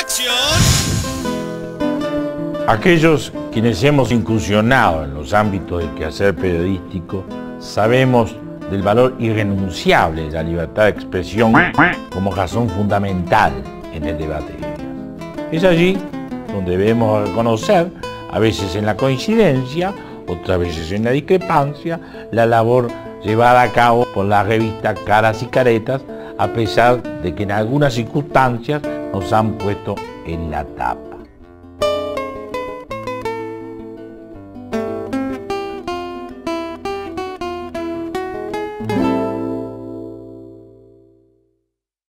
¡Acción! Aquellos quienes hemos incursionado en los ámbitos del quehacer periodístico sabemos del valor irrenunciable de la libertad de expresión como razón fundamental en el debate de ideas. Es allí donde debemos reconocer, a veces en la coincidencia, otras veces en la discrepancia, la labor llevada a cabo por la revista Caras y Caretas, a pesar de que en algunas circunstancias nos han puesto en la tapa.